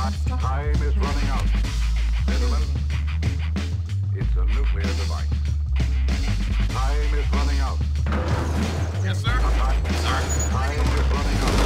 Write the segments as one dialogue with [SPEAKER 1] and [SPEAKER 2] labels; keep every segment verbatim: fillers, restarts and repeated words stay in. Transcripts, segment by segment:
[SPEAKER 1] Time is running out. Gentlemen, it's a nuclear device. Time is running out.
[SPEAKER 2] Yes, sir.
[SPEAKER 1] Time,
[SPEAKER 2] Sir.
[SPEAKER 1] time is running out.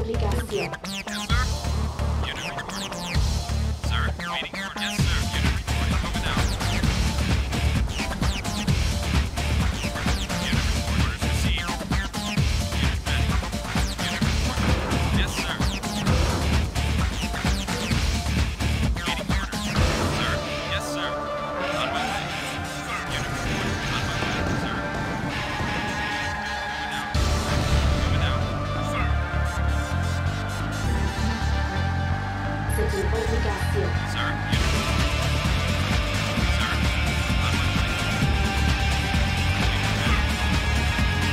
[SPEAKER 3] Duplicación.
[SPEAKER 2] Yes, sir. Unit reporting. Sir, waiting order. Yes, sir. Unit reporting. Moving out. Unit report. Orders received. Unit ready. Unit report. Yes, sir. Waiting orders. Sir. Yes, sir. On my way. Unit report. On my way, sir. Moving out. Moving out. Sir.
[SPEAKER 3] C'est une duplication.
[SPEAKER 2] Sir, unit. Sir, on my way. Unit ready.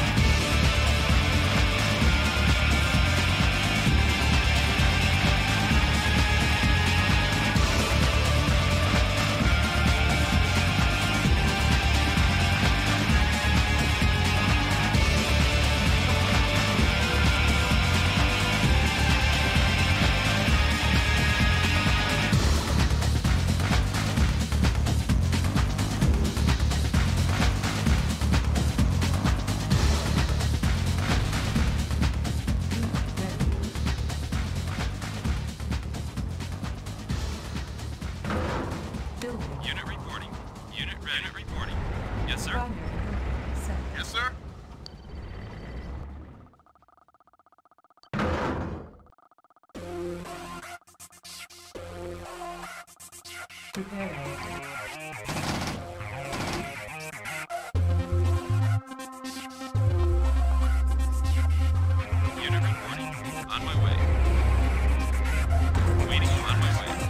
[SPEAKER 4] Building.
[SPEAKER 2] Unit reporting. Unit ready. Unit reporting. Yes, sir.
[SPEAKER 4] Primary set.
[SPEAKER 2] Yes, sir.
[SPEAKER 4] Preparing.
[SPEAKER 2] Unit reporting. On my way. Waiting. On my way.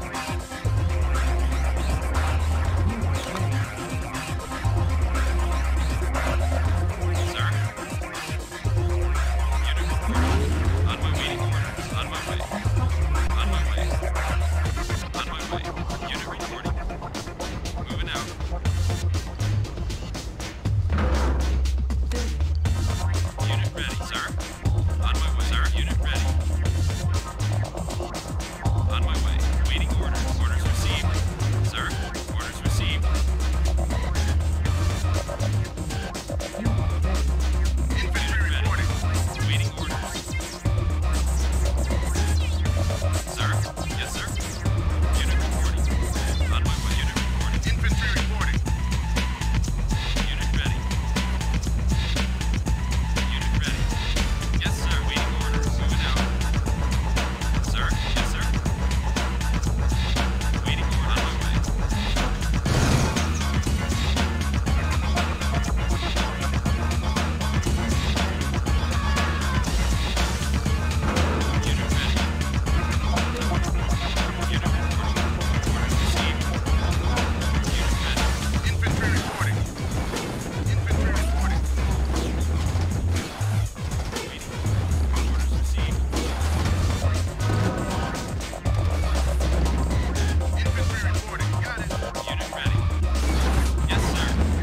[SPEAKER 2] Sir. Unit reporting. On my waiting orders. On my way. On my way. On my way. Unit reporting. Moving out.
[SPEAKER 4] Building.
[SPEAKER 2] Unit ready, sir. On my way, sir. Unit ready. On my way. Waiting orders. Orders received. Sir. Orders received. Unit ready. Waiting orders. Sir. Yes, sir. Unit reporting. On my way. Unit reporting. Infantry reporting. Unit ready. Unit ready. Yes, sir. Waiting orders. Moving out. Sir. Yes, sir. Waiting order. On my way. Unit ready. Unit reporting. Orders received. Unit ready. Infantry reporting. Infantry reporting. Waiting. Orders received. Infantry reporting. Got it. Unit ready. Yes, sir.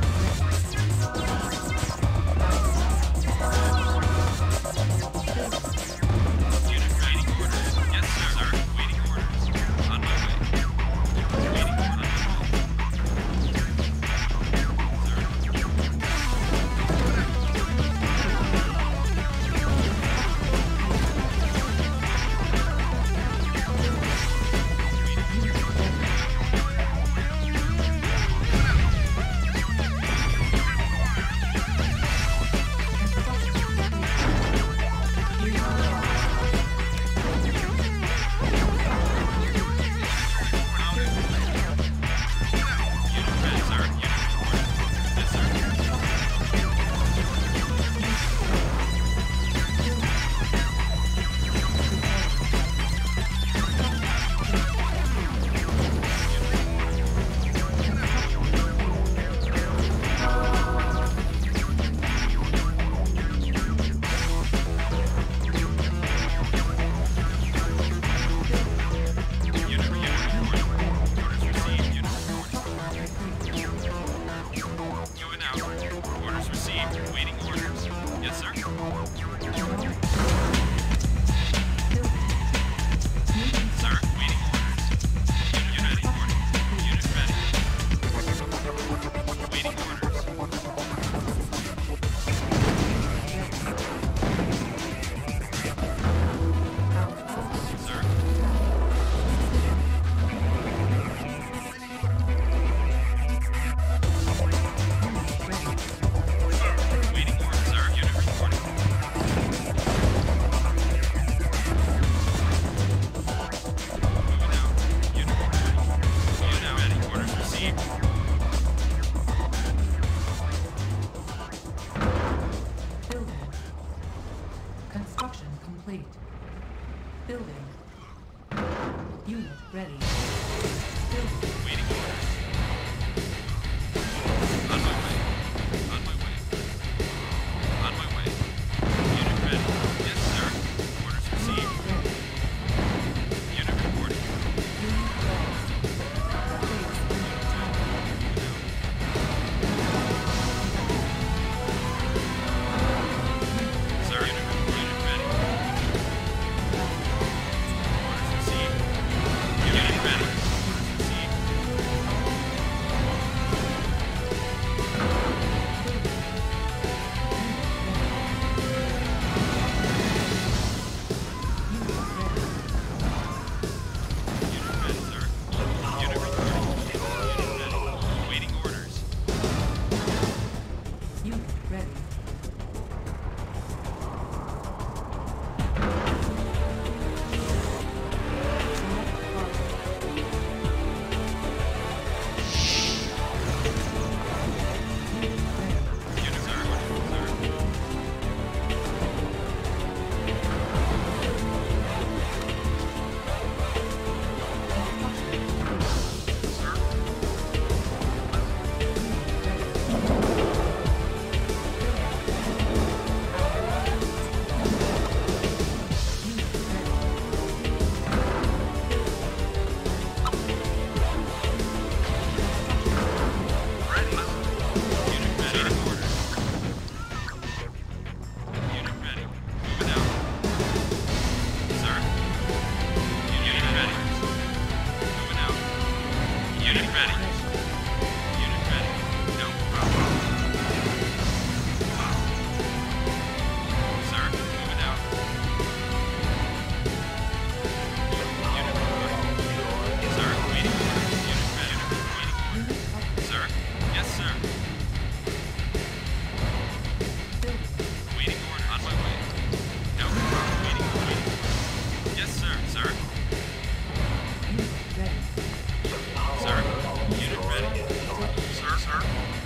[SPEAKER 2] Unit waiting orders. Yes, sir. Sir. Waiting orders. On my way. Waiting on my way. Unit ready, sir. Unit reporting. Yes, sir. Unit, unit reporting. Orders received. Unit reporting. Moving out. Orders received. Waiting orders. Yes, sir. Sir, waiting orders. Unit reporting. Unit ready. Waiting orders.
[SPEAKER 4] Construction complete. Building. Unit ready. Building.
[SPEAKER 2] Waiting orders. On my way. On my way. On my way. Unit ready. Yes, sir. Orders received.
[SPEAKER 4] Ready.
[SPEAKER 2] Unit reporting.
[SPEAKER 4] Unit lost. Base under attack.
[SPEAKER 2] Sir, unit, unit ready. Orders received. Unit ready. Orders received. Unit ready, sir. Unit reporting. Unit ready. Waiting orders.
[SPEAKER 4] Unit ready.
[SPEAKER 2] Unit, sir. Sir. Sir. Ready. Unit ready. Waiting orders. Unit ready. Moving out. Sir. Unit ready. Moving out. Unit ready. Unit ready. No problem. Sir, moving out. Unit reporting. Sir, waiting orders. Unit ready. Waiting orders. Sir. Yes, sir. Waiting order. On my way. No problem. Waiting order. Yes, sir. Sir.
[SPEAKER 4] Unit ready.
[SPEAKER 2] Sir. Unit ready. Sir, sir.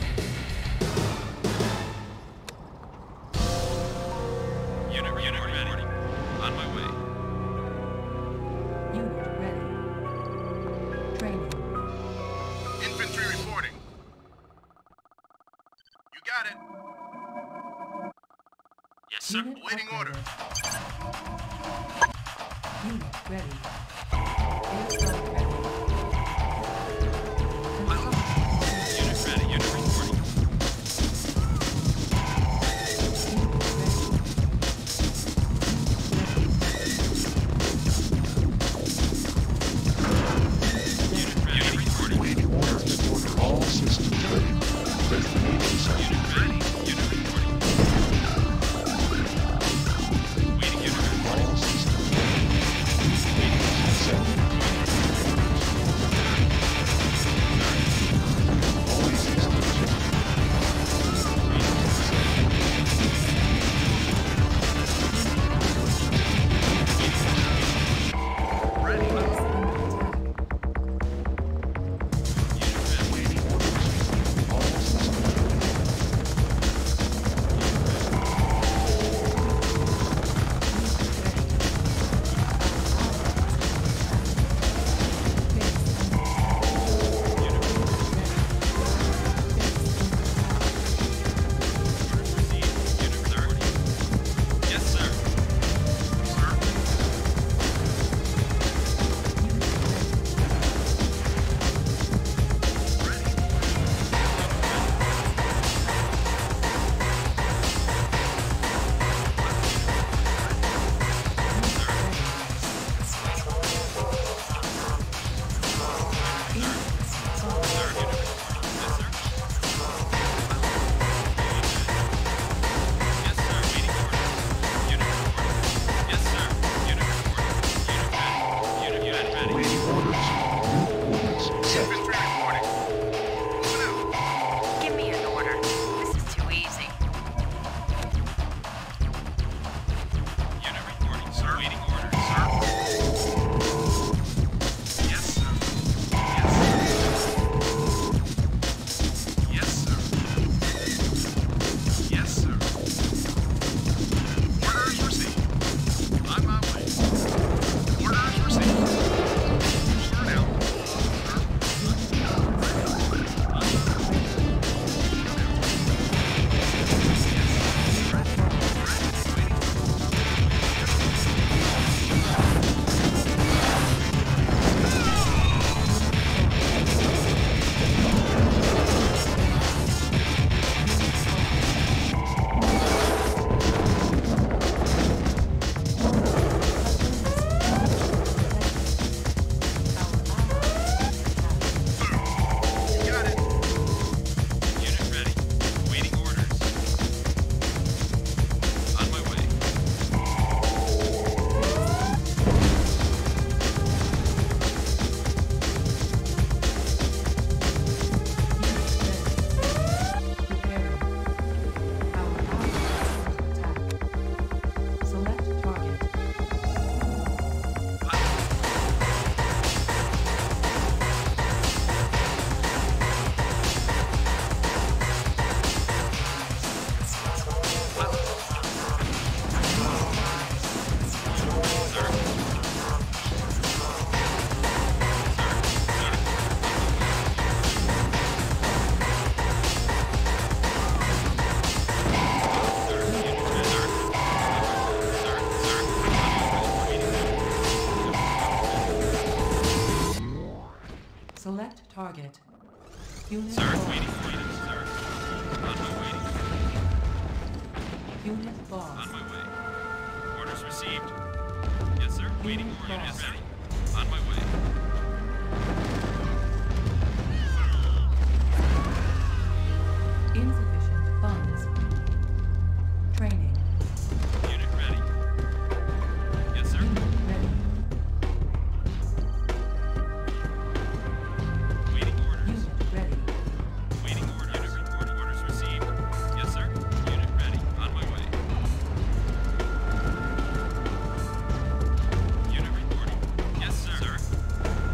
[SPEAKER 2] Unit, unit ready. On my way.
[SPEAKER 4] Unit ready. Training.
[SPEAKER 1] Infantry reporting. You got it.
[SPEAKER 2] Yes, sir.
[SPEAKER 4] Unit
[SPEAKER 1] Awaiting order.
[SPEAKER 4] operated. Unit ready. Aircraft ready. Construction.
[SPEAKER 2] Unit ready. Unit reporting. Unit ready. Unit reporting.
[SPEAKER 5] Waiting orders. All systems ready. Destination set.
[SPEAKER 2] Unit ready. Unit reporting. Waiting unit reporting.
[SPEAKER 5] All systems ready. Destination set.
[SPEAKER 4] Unit
[SPEAKER 2] Sir,
[SPEAKER 4] lost.
[SPEAKER 2] waiting orders, sir. On my way.
[SPEAKER 4] Unit
[SPEAKER 2] On
[SPEAKER 4] lost.
[SPEAKER 2] my way. Orders received. Yes, sir. Waiting
[SPEAKER 4] Unit
[SPEAKER 2] orders
[SPEAKER 4] lost.
[SPEAKER 2] ready. On my way.
[SPEAKER 4] Insufficient funds. Training.
[SPEAKER 2] Unit ready. Yes, sir.
[SPEAKER 4] Unit ready.
[SPEAKER 2] Waiting orders.
[SPEAKER 4] Unit ready.
[SPEAKER 2] Waiting order. Unit reporting. Orders received. Yes, sir. Unit ready. On my way. Unit reporting. Yes, sir. Sir.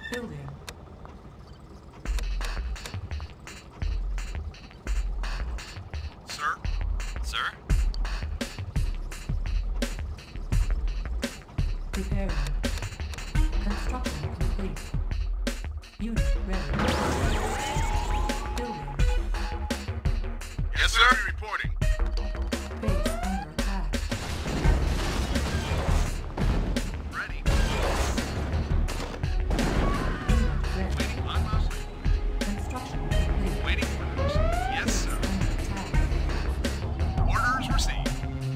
[SPEAKER 4] Building.
[SPEAKER 2] Sir? Sir?
[SPEAKER 4] Preparing. Construction complete. Unit ready. Building.
[SPEAKER 2] Yes, sir. Reporting.
[SPEAKER 4] Base under attack.
[SPEAKER 2] Ready.
[SPEAKER 4] Unit ready.
[SPEAKER 2] Waiting on us.
[SPEAKER 4] Construction complete.
[SPEAKER 2] Waiting for us. Yes,
[SPEAKER 4] Base
[SPEAKER 2] sir.
[SPEAKER 4] under attack.
[SPEAKER 2] Orders received.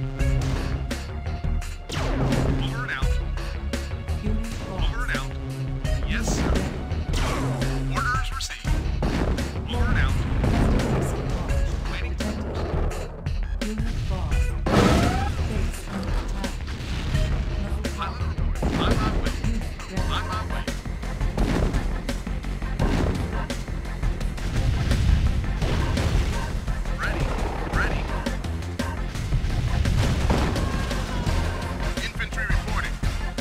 [SPEAKER 2] Over and out.
[SPEAKER 4] Unit lost.
[SPEAKER 2] Over and out. Yes, sir. Orders received. Over and out.
[SPEAKER 4] Base launched.
[SPEAKER 2] Waiting.
[SPEAKER 4] Detected. Unit lost. Base under attack. Level
[SPEAKER 2] Pilot
[SPEAKER 4] one.
[SPEAKER 2] reporting. On my way.
[SPEAKER 4] Unit ready.
[SPEAKER 2] On my way. Ready. Ready. Infantry reporting.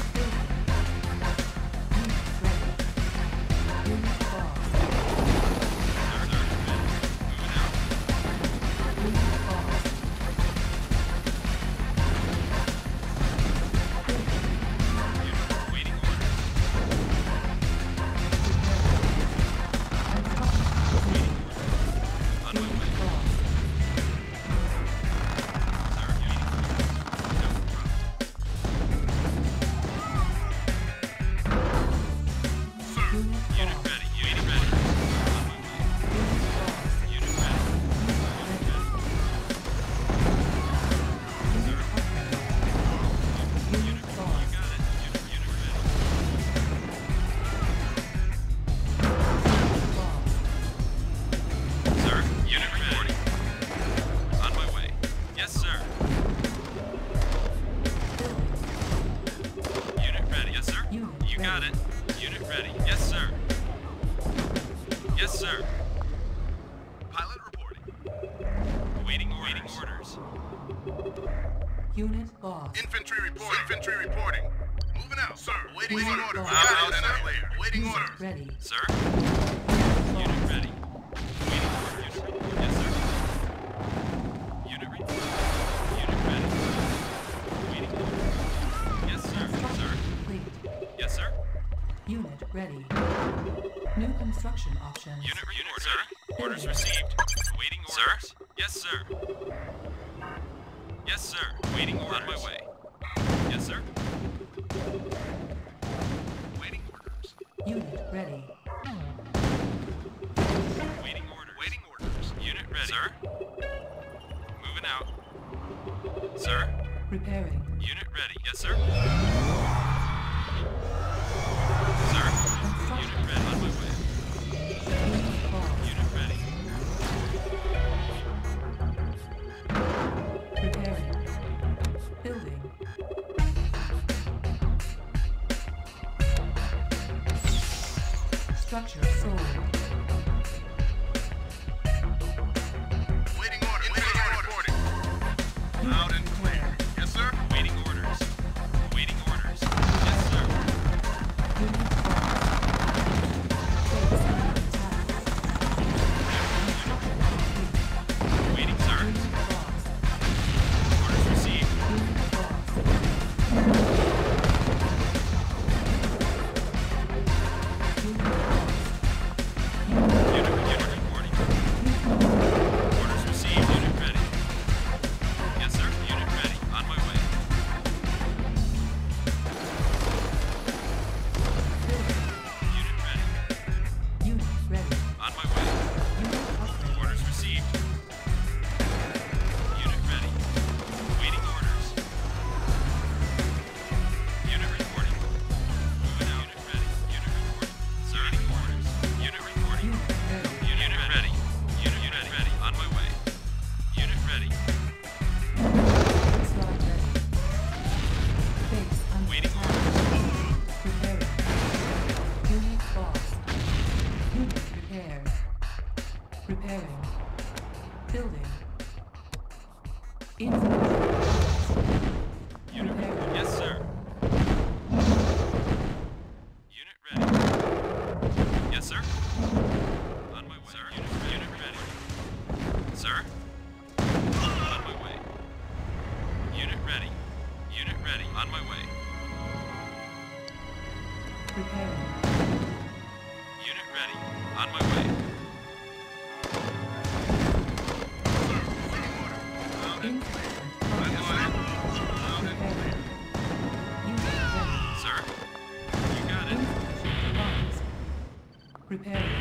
[SPEAKER 2] Waiting orders. On my way. Sir, waiting orders. No problem. Sir, unit ready. Unit ready. On my way. Unit ready. Unit ready. Sir. Unit, you got it. Unit, unit ready. Sir, unit reporting. On my way. Yes, sir. Unit ready. Yes, sir.
[SPEAKER 4] Unit
[SPEAKER 2] You got it.
[SPEAKER 4] ready.
[SPEAKER 2] Unit ready. Yes, sir. Yes, sir. Pilot reporting. Awaiting orders. Waiting orders.
[SPEAKER 4] Unit lost.
[SPEAKER 2] Infantry reporting. Infantry reporting. Moving out, sir. Waiting
[SPEAKER 4] Waiting
[SPEAKER 2] orders.
[SPEAKER 4] orders.
[SPEAKER 2] Out and clear. Waiting
[SPEAKER 4] Unit
[SPEAKER 2] orders.
[SPEAKER 4] ready.
[SPEAKER 2] Sir. Unit ready. Waiting order. Unit ready. Yes, sir. Unit ready. Unit ready. Waiting order. Yes, sir. Sir.
[SPEAKER 4] Complete.
[SPEAKER 2] Yes, sir.
[SPEAKER 4] Unit ready. New construction options.
[SPEAKER 2] Unit report, sir. Orders received. Waiting orders. Sir? Yes, sir. Yes, sir. Waiting orders. On my way. Yes, sir. Waiting orders.
[SPEAKER 4] Unit ready.
[SPEAKER 2] Waiting orders. Waiting orders. Unit ready. Sir? Moving out. Sir?
[SPEAKER 4] Preparing.
[SPEAKER 2] Unit ready. Yes, sir. Sir? Unit ready. On my way.
[SPEAKER 4] Unit lost.
[SPEAKER 2] Unit ready.
[SPEAKER 4] Preparing. Building. Structure sold.
[SPEAKER 2] Waiting order. Waiting order. Loud and clear. Yes, sir. Waiting orders. Waiting orders. Yes, sir.
[SPEAKER 4] Unit lost. Base under attack. Construction complete.
[SPEAKER 2] Waiting, sir.
[SPEAKER 4] Unit lost.
[SPEAKER 2] Orders received.
[SPEAKER 4] Unit lost. Unit lost.
[SPEAKER 2] Unit, unit reporting. Orders received. Unit ready. Yes, sir. Unit ready. On my way. Unit ready.
[SPEAKER 4] Unit ready.
[SPEAKER 2] On my way.
[SPEAKER 4] Unit upgrade.
[SPEAKER 2] Orders received. Unit ready. Waiting orders. Unit reporting. Moving out. Unit ready. Unit reporting. Sir. Waiting orders. Unit reporting.
[SPEAKER 4] Unit ready.
[SPEAKER 2] Unit ready. Unit ready. ready. On my way. Unit ready.
[SPEAKER 4] Slide ready. Base under
[SPEAKER 2] Waiting
[SPEAKER 4] attack. Preparing. Unit lost. Unit prepared. Preparing. Building. Infantry.
[SPEAKER 2] Unit
[SPEAKER 4] Preparing.
[SPEAKER 2] Yes, sir. Unit ready.
[SPEAKER 4] Preparing.
[SPEAKER 2] Unit ready. On my way. Sir? You got it.
[SPEAKER 4] Preparing.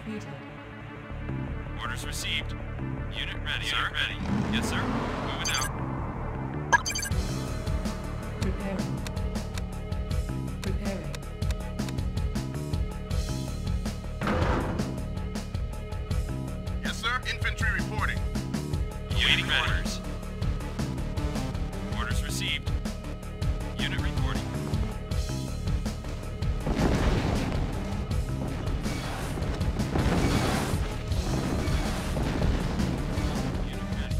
[SPEAKER 4] completed.
[SPEAKER 2] Orders received. Unit ready. Sir, ready. Yes, sir. Moving out.
[SPEAKER 4] Preparing. Preparing.
[SPEAKER 6] Yes, sir. Infantry reporting.
[SPEAKER 2] Waiting orders. Orders received. Unit reporting. Unit ready.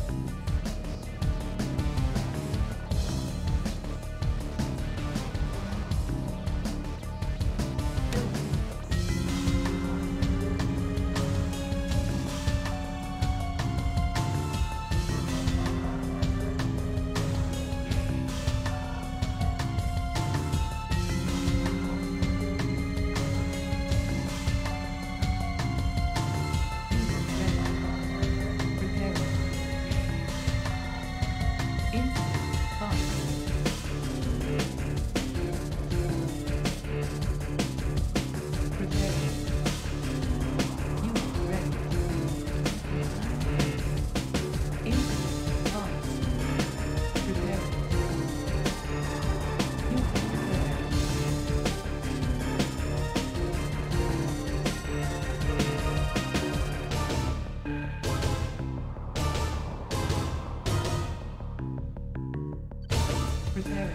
[SPEAKER 4] Preparing.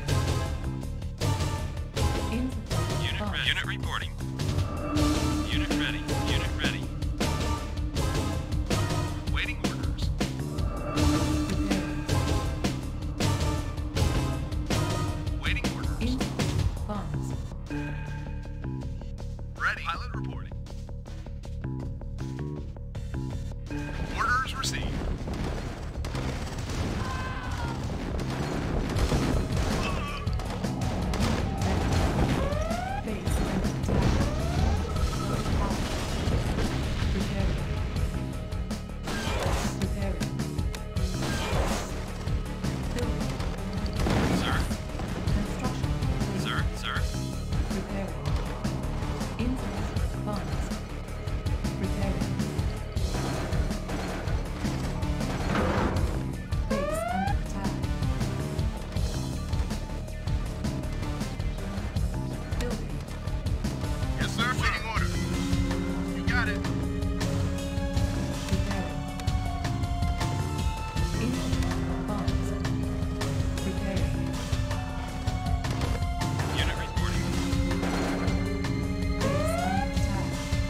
[SPEAKER 2] Unit ready. Unit reporting. Unit ready. Unit ready. Waiting orders. Waiting orders.
[SPEAKER 4] Funds.
[SPEAKER 6] Ready. Pilot reporting. Orders received.
[SPEAKER 4] Base and attack. Preparing. Preparing. Building.
[SPEAKER 2] Sir.
[SPEAKER 4] Construction.
[SPEAKER 2] Sir. Sir.
[SPEAKER 4] Preparing. Insufficient funds. Preparing. Base under attack. Building.
[SPEAKER 6] Yes, sir. Waiting order. You got it.
[SPEAKER 4] Preparing. Insufficient funds. Preparing.
[SPEAKER 2] Unit reporting.
[SPEAKER 4] Base under attack.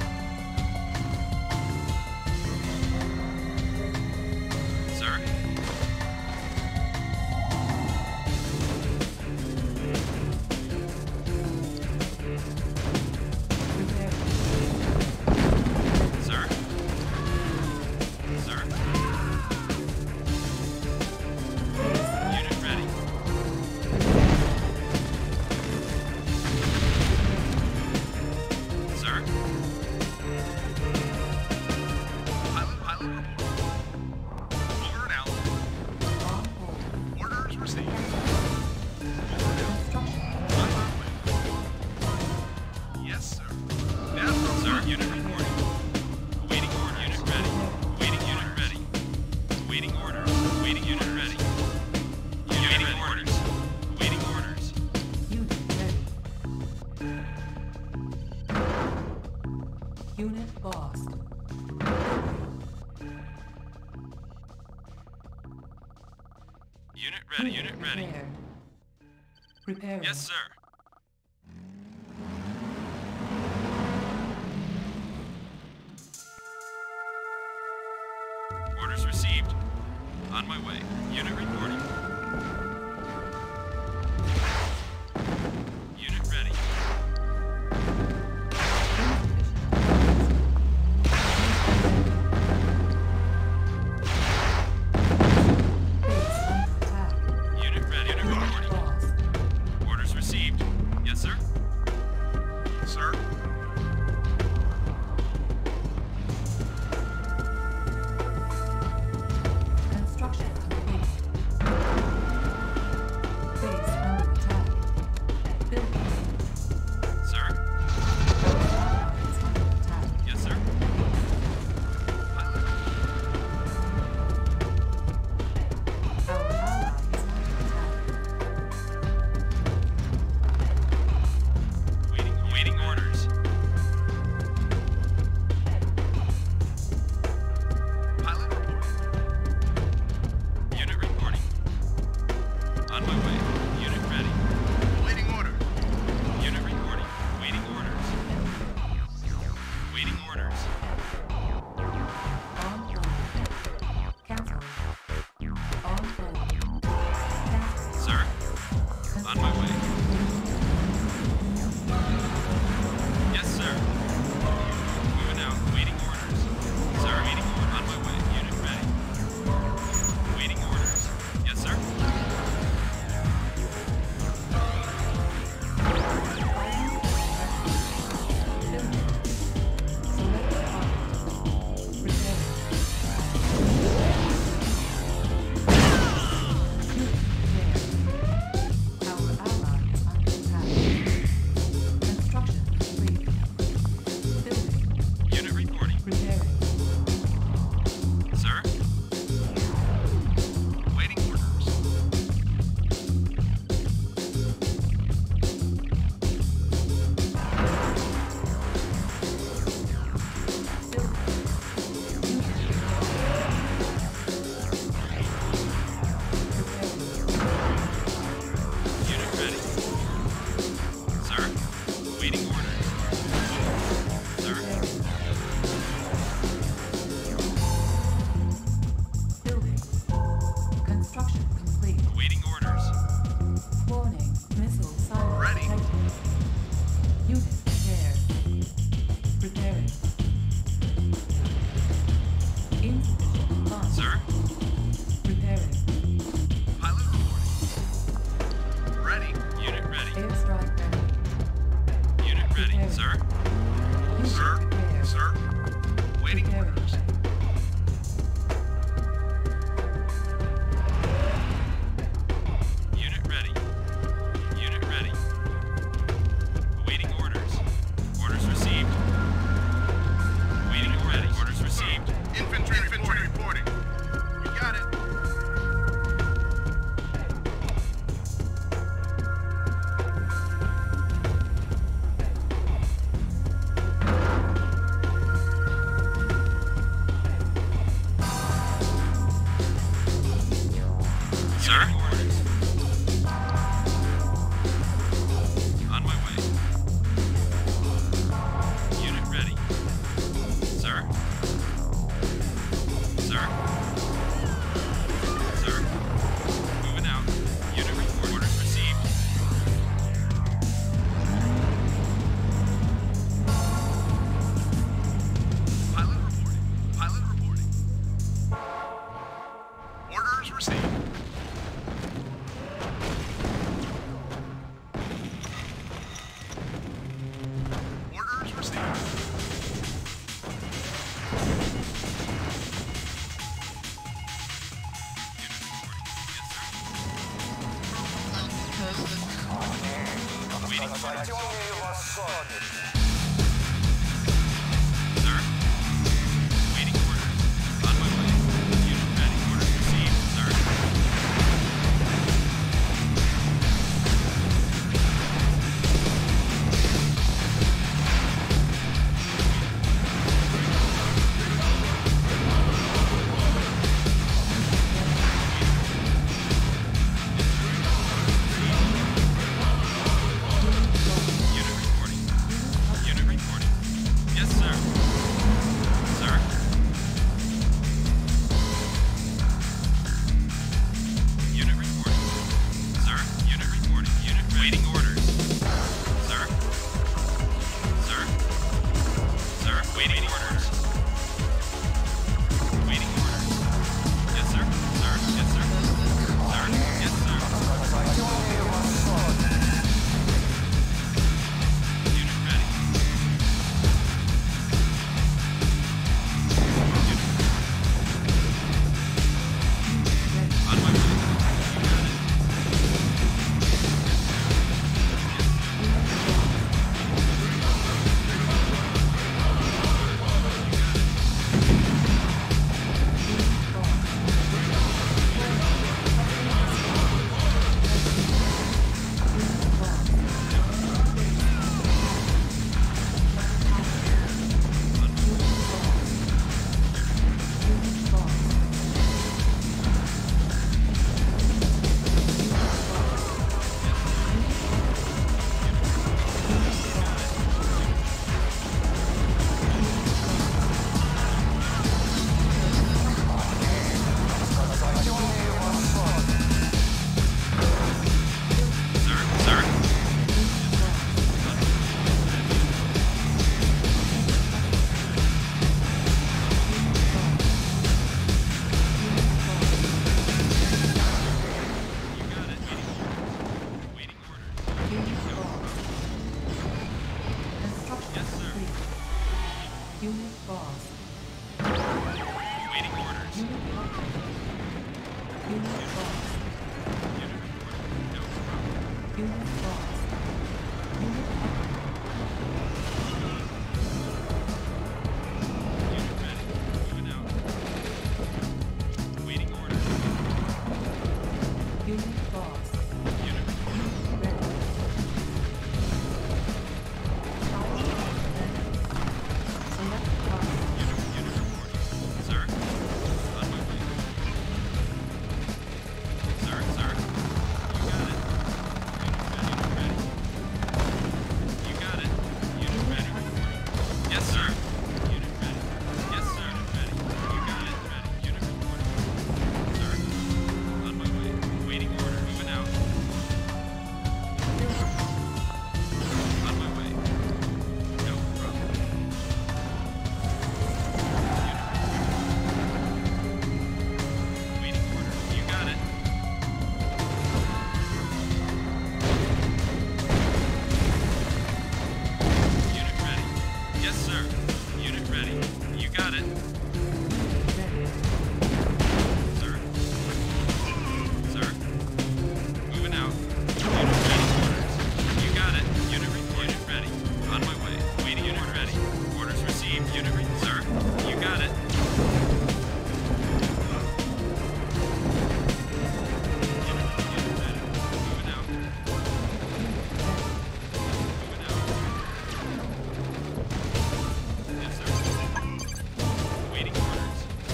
[SPEAKER 2] Sir.
[SPEAKER 4] Preparing.
[SPEAKER 2] Sir. Sir. Unit ready. Sir.
[SPEAKER 6] Pilot, pilot report. Over and out.
[SPEAKER 4] On hold.
[SPEAKER 6] Orders received.
[SPEAKER 4] Construction.
[SPEAKER 6] On my way. Yes, sir. Now,
[SPEAKER 2] Sir. Unit reporting. Waiting order. Unit ready. Waiting unit ready. Waiting order. Waiting unit ready. Waiting orders. Waiting orders.
[SPEAKER 4] Unit ready. Unit lost.
[SPEAKER 2] Unit ready. Unit ready.
[SPEAKER 4] Prepared. Preparing.
[SPEAKER 2] Yes, sir. Orders received. On my way. Unit reporting. Unit ready.
[SPEAKER 4] Base under attack.
[SPEAKER 2] Unit ready. Unit
[SPEAKER 4] Unit
[SPEAKER 2] reporting.
[SPEAKER 4] lost.
[SPEAKER 2] Orders received. Yes, sir.
[SPEAKER 6] sir.
[SPEAKER 4] Construction complete.
[SPEAKER 2] Sir?
[SPEAKER 4] Repairing.
[SPEAKER 6] Pilot reporting. Ready.
[SPEAKER 2] Unit ready.
[SPEAKER 4] Airstrike ready.
[SPEAKER 2] Unit ready.
[SPEAKER 4] Repairing.
[SPEAKER 2] Sir?
[SPEAKER 4] Unit
[SPEAKER 6] Sir?
[SPEAKER 4] prepared.
[SPEAKER 6] Sir? Waiting
[SPEAKER 4] Repairing.
[SPEAKER 6] orders.
[SPEAKER 2] Unit ready. Unit ready. Awaiting orders. Orders received. Awaiting ready. Orders received.
[SPEAKER 6] Infantry, infantry reporting. We got it.
[SPEAKER 2] Sir? Orders. On my way. Unit ready. Sir? Sir? Sir? Moving out. Unit report. Orders received.
[SPEAKER 6] Pilot reporting. Pilot reporting. Orders received. Orders received.
[SPEAKER 2] Unit reporting. Yes, sir. Waiting orders. Sir? Waiting orders. On my way. Unit ready. Orders received, sir. Unit reporting. Unit reporting. Yes, sir. Sir? Unit reporting. Sir? Unit reporting. Unit waiting orders. Sir? Sir? Sir? Waiting orders. Waiting orders. Yes, sir. Sir? Yes, sir. Sir? Yes, sir. Unit ready. Unit on my way. You got it. Sir, sir. You got it. Waiting orders. Waiting orders.
[SPEAKER 4] Construction
[SPEAKER 2] Yes, sir.
[SPEAKER 4] complete. Unit lost.
[SPEAKER 2] Waiting orders.
[SPEAKER 4] Unit lost. Unit lost.
[SPEAKER 2] Unit reporting. No problem.
[SPEAKER 4] Unit lost. Unit
[SPEAKER 2] Unit ready. Moving out. Waiting orders.
[SPEAKER 4] Unit lost.
[SPEAKER 2] Unit reporting.
[SPEAKER 4] Ready. Power ready. Select target.
[SPEAKER 2] Unit, unit reporting. Sir? On my way. Sir, sir. You got it. Unit ready, unit ready.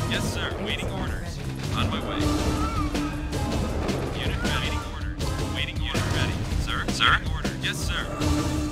[SPEAKER 2] Yes, sir. Waiting orders. On my way. Unit ready. Waiting orders. Waiting unit ready. Sir? Sir? Waiting order. Yes, sir.